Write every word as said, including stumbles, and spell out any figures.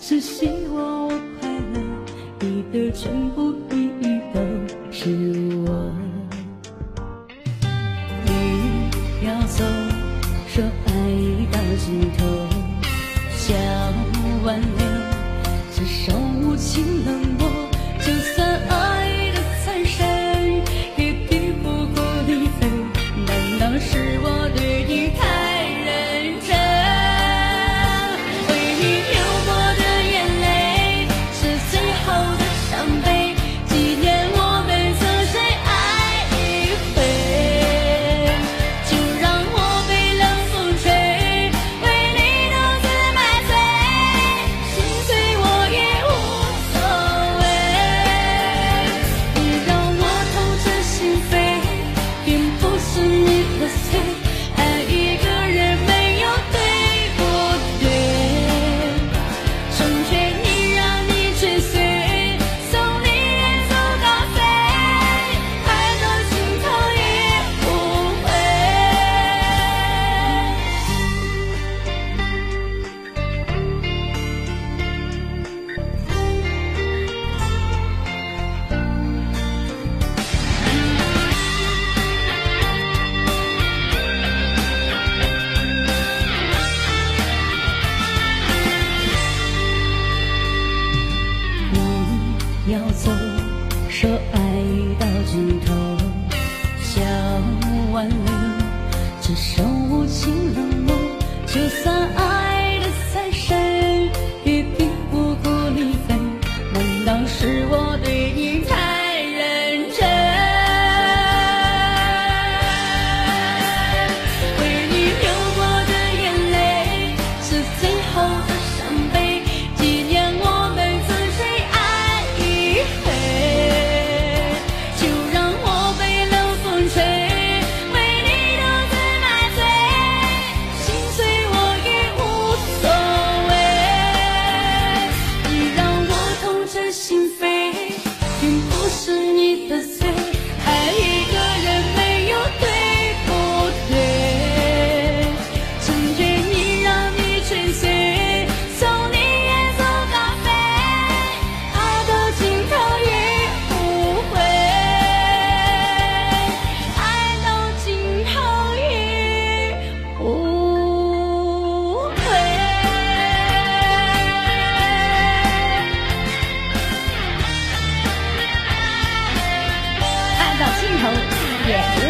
是希望我快乐，你的全部意义都是我。你要走，说爱到尽头，想挽留，只剩无情冷漠。就算爱的残忍，也抵不过离分。难道是我对你太认真？为你流过的眼泪，是最后的伤悲，纪念我们曾深爱一回。就让我被冷风吹，为你独自买醉，心碎我也无所谓。你让我痛彻心扉，并不是你的罪，爱一个人没有对不对？成全你，让你追随，送你远走高飞，爱到尽头也不悔。你要走，说爱到尽头，想挽留，只剩无情冷漠。就算爱的残忍，也抵不过离分。难道是我对你太认真？为你流过的眼泪，是最后的伤悲，纪念我们曾深爱一回。就让我被冷风吹，为你独自买醉，心碎我也无所谓。你让我痛彻心扉，并不是你的罪，爱一个人没有对不对？成全你，让你追随，送你远走高飞，爱到尽头也不悔，爱到尽头也不悔。爱到尽头也不